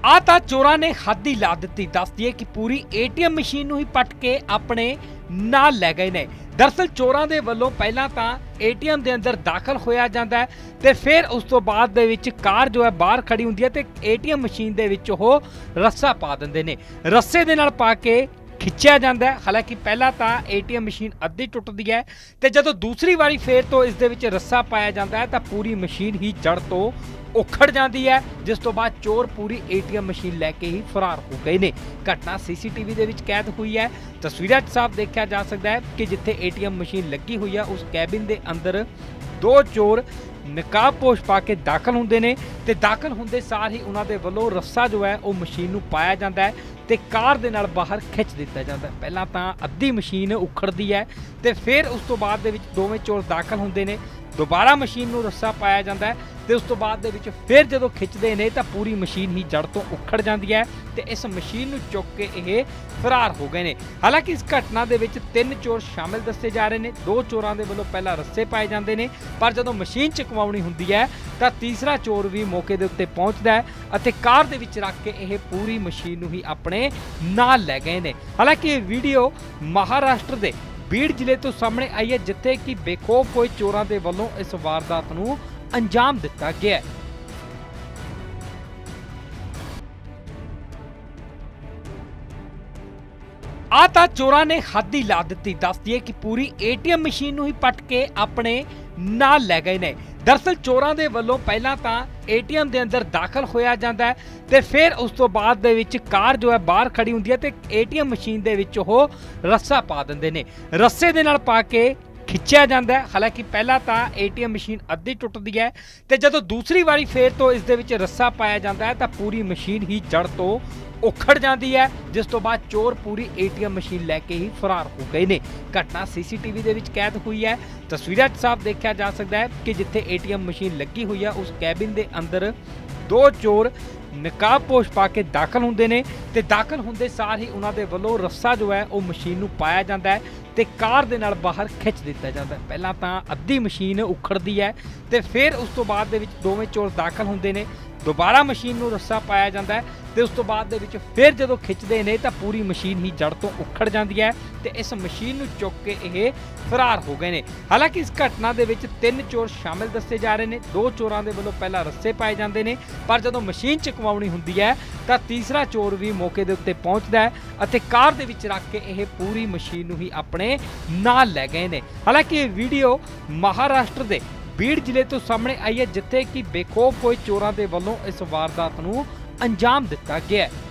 ਆ ਤਾਂ ਚੋਰਾਂ ਨੇ ਹੱਦ ਹੀ ਲਾ ਦਿੱਤੀ। ਦੱਸ ਦਈਏ ਕਿ ਪੂਰੀ ਏਟੀਐਮ ਮਸ਼ੀਨ ਨੂੰ ਹੀ ਪੱਟ ਕੇ ਆਪਣੇ ਨਾਲ ਲੈ ਗਏ ਨੇ। दरअसल चोरां दे वल्लों पहलां तां एटीएम दे अंदर दाखल होया जांदा है ते फिर उस तो बाद दे विच कार जो है बाहर खड़ी हुंदी है ते एटीएम मशीन दे विच ओह रस्सा पा दिंदे ने। रस्से दे नाल पा के खिंचिया जाता है। हालांकि पहला तो एटीएम मशीन अद्धी टुटदी है तो जो दूसरी बारी फिर तो इस दे विच रस्सा पाया जाता है तो पूरी मशीन ही जड़ तो उखड़ जाती है, जिस तो बाद चोर पूरी एटीएम मशीन लैके ही फरार हो गए ने। घटना सीसीटीवी दे विच कैद हुई है। तस्वीरां साफ देखा जा सकता है कि जिथे एटीएम मशीन लगी हुई है उस कैबिन के अंदर दो चोर नकाबपोश पा के दाखल होंदे ने ते दाखल होंदे सार ही उन्हां दे वल्लों रस्सा जो है वो मशीन नूं पाया जाता है ते कार दे नाल बाहर खिंच दिता जाता है। पहलां तां अद्धी मशीन उखड़दी है ते फिर उस तो बाद दे विच दोवें चोर दाखल होंदे ने। दोबारा मशीन नूं रस्सा पाया जाता है ते उस तो बाद दे विच फिर जदों खिंचदे ने तां पूरी मशीन ही जड़ तो उखड़ जाती है ते इस मशीन नूं चुक के ये फरार हो गए ने। हालांकि इस घटना दे विच 3 चोर शामिल दस्से जा रहे हैं। 2 चोरां दे वल्लों पहला रस्से पाए जाते हैं, पर जदों मशीन चकवाउणी हुंदी है तां तीसरा चोर भी मौके दे उत्ते पहुंचदा है अते कार दे विच रख के ये पूरी मशीन नूं ही अपने नाल लै गए ने। हालांकि ये वीडियो महाराष्ट्र दे बीड़ जिले तो सामने आई है, जिथे कि बेखौफ होए चोरां दे वल्लों इस वारदात नूं अंजाम दिता गया है। आ तां चोरां ने हद ही ला दित्ती। दस दिए कि पूरी एटीएम मशीन नूं ही पट के अपने नाल लै गए ने। दरअसल चोरां दे वल्लों पहलां तां एटीएम दे अंदर दाखल होया जांदा है ते फिर उस तो बाद दे विच कार जो है बाहर खड़ी हुंदी है ते एटीएम मशीन दे विच ओह रस्सा पा दिंदे ने। रस्से दे नाल पा के खिंचिया जाता है। हालांकि पहला तो एटीएम मशीन अद्धी टुटदी है तो जो दूसरी बारी फिर तो इस दे विच रस्सा पाया जाता है तो पूरी मशीन ही जड़ तो उखड़ जाती है, जिस तो बाद चोर पूरी एटीएम मशीन लैके ही फरार हो गए ने। घटना सीसीटीवी दे विच कैद हुई है। तस्वीरां साफ देखा जा सकता है कि जिथे एटीएम मशीन लगी हुई है उस कैबिन के अंदर 2 चोर नकाबपोश पा के दाखल होंदे ने ते दाखल होंदे सार ही उन्हां दे वल्लों रस्सा जो है वो मशीन नूं पाया जाता है ते कार दे नाल बाहर खिंच दिता जाता है। पहलां तां अद्धी मशीन उखड़दी है ते फिर उस तो बाद दे विच दोवें चोर दाखल होंदे ने। दोबारा मशीन नूं रस्सा पाया जाता है ते उस तो बाद दे विच फिर जदों खिंचदे ने तां पूरी मशीन ही जड़ तो उखड़ जाती है ते इस मशीन नूं चुक के ये फरार हो गए ने। हालांकि इस घटना दे विच 3 चोर शामिल दस्से जा रहे हैं। 2 चोरां दे वल्लों पहला रस्से पाए जाते हैं, पर जदों मशीन चकवाउणी हुंदी है तां तीसरा चोर भी मौके दे उत्ते पहुंचदा है अते कार दे विच रख के ये पूरी मशीन नूं ही अपने नाल लै गए ने। हालांकि ये वीडियो महाराष्ट्र दे बीड़ जिले तो सामने आई है, जिथे कि बेखौफ होए चोरां दे वल्लों इस वारदात नूं अंजाम दिता गया है।